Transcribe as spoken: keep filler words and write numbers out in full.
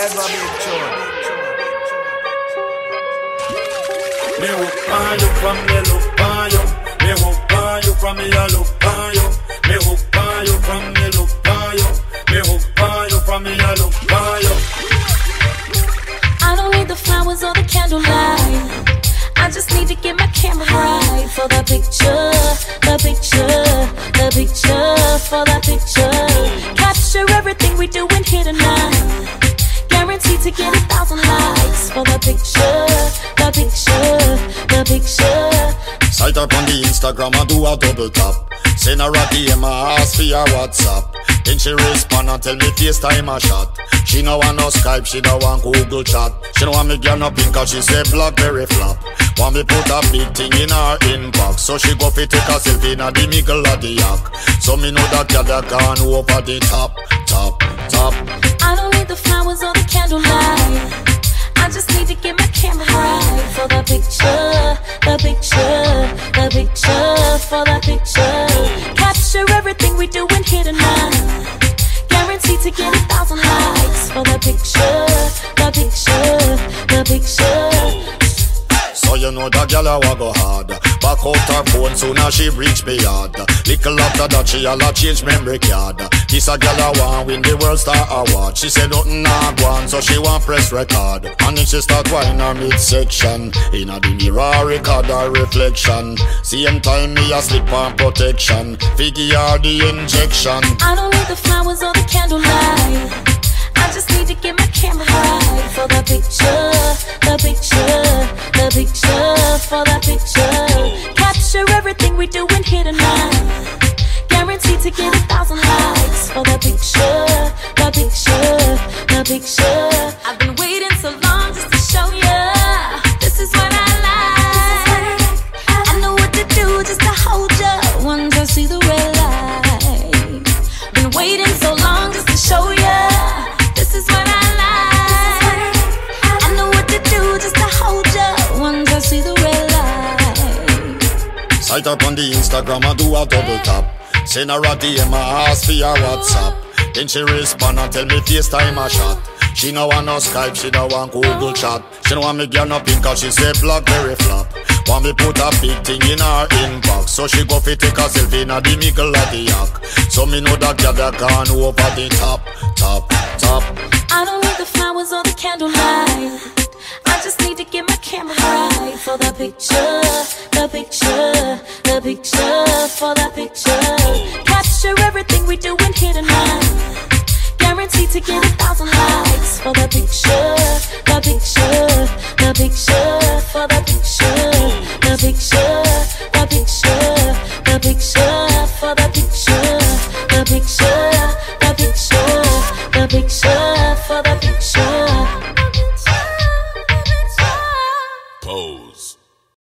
Never been sure. Me hook on you from me look on you. Me hook on you from me I look on you. Me hook on you from me look on you. Me hook on you from me I look on you. I don't need the flowers or the candlelight. I just need to get my camera right for the picture, the picture, the picture, for the picture. Capture everything we doing here tonight. Guaranteed to get a thousand likes for the picture, the picture, the picture. Sight up on the Instagram and do a double tap. Send her a D M and ask for your WhatsApp. Then she respond and tell me FaceTime a shot. She no want no Skype, she no want Google chat. She no want me girl no pink cause she say Blackberry flop. Want me put a big thing in her inbox. So she go fi take a selfie in a the middle of the yak. So me know that girl that gone over the top, top, top. I don't need the flowers or the candlelight. I just need to get my camera right for the picture, the picture, the picture, for the picture. Capture everything we doing here tonight. Guaranteed to get a thousand likes for the picture, the picture, the picture. So you know that girl a wa go hard. Back out her phone soon as she reach me yard. Little after that she all a change memory card. This a girl a want win the World Star Award. She said nothing nah go on, so she want press record. And then she start whining her midsection. Inna the mirror record her reflection. Same time me a slip on protection. Figure her the injection. I don't need the flowers or the candlelight. I just need to get my camera right for the picture, the picture, the picture, for the picture. Capture everything we doing here tonight. Guaranteed to get a thousand likes for the picture, the picture, the picture. I've been waiting so long just to show you. This is what I like. I know what to do just to hold you once I see the red light. Been waiting so long just to show you. This is what I like. I know what to do just to hold you once I see the red light. Sight up on the Instagram and do a double tap. Send her a D M and ask for your WhatsApp. Then she respond and tell me FaceTime a shot. She no want no Skype, she no want Google chat. She no want me girl no pink cause she say Blackberry flop. Want me put a big thing in her inbox. So she go fi take a selfie in a the middle of the yak. So me know that girl that gone over the top, top, top. I don't need the flowers or the candlelight. I just need to get my camera right for the picture, the picture, the picture, for the picture. Capture everything we doing here tonight. Guaranteed to get a thousand likes for the picture, the picture, the picture, for the picture, the picture, the picture, the picture, for the picture, the picture, the picture, the picture, for the picture.